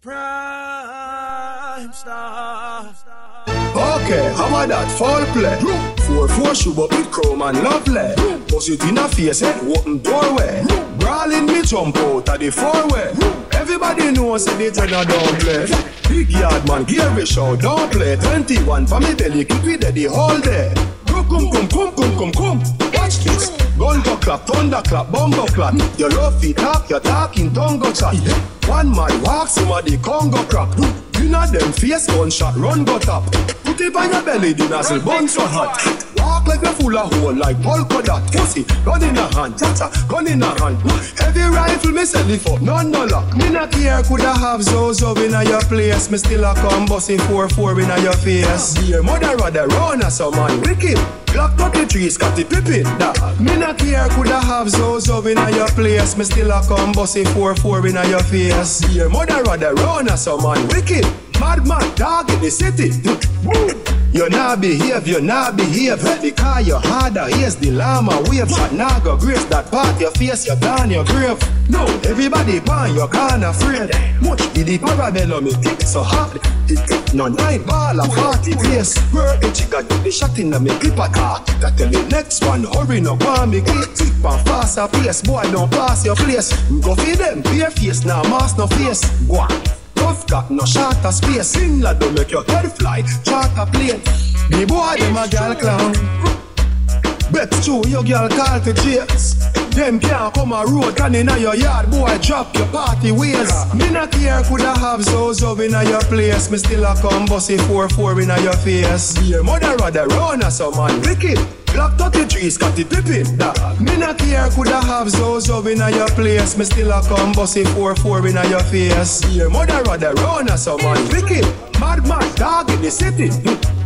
Prime Star. Okay, how about that? Fall play. 4-4 shoe up with chrome and lovely. Push it in a face and open doorway. Brawling me jump out of the four-way. Everybody knows that it's another don't play. Big yard man, Gary show, don't play. 21 for me belly, keep it the whole day. Come. Watch this. Gun go clap, thunder clap, bombo clap. Your love feet talk, your talking tongue go chat. One man walks, somebody Congo crap. You know them face gunshot, run go top. Put it on your belly, the nozzle bun so hot. Walk like a full of hole, like polka dot. Pussy, gun in a hand, cha-cha, gun in a hand. Heavy rifle, me sell it for, none no luck. Me not care, coulda have Zozo in a your place. Me still a come busting 4-4 in a your face. Dear mother rather run as some man wicked. Glock 33, Scotty Pippin, that. Me not care, coulda have Zozo in a your place. Me still a come busting 4-4 in a your face. Dear mother rather run as some man wicked. Madman dog in the city. You not behave. Because you're harder, here's the llama wave. Shot naga grace that part your face, you down your grave. No, everybody pan, you can't afraid. Much did the parabellum, me kick so hard. No 9 ball of 40 place. Where the chica get the shot in the me clip attack. That tell the next one, hurry no one me get tick and faster pace. Boy, don't pass your place. Go feed them, bare face, now mask no face. Go on. Tough got no shorter space. Sing like don't make your head fly. Charter plane. The boy them a girl clown. Bet true your girl call to chase. Them can't come a road can inna your yard. Boy drop your party ways. Me not care coulda have Zozo inna your place. Me still a come bossy 4-4 inna your face. Your mother rather run as some man wicked. Glock 33, Scotty Pippin, that. Me not care coulda have Zozo inna your place. Me still a come bossy 4-4 inna your face. Your mother rather run as some man wicked. Madman dog in the city.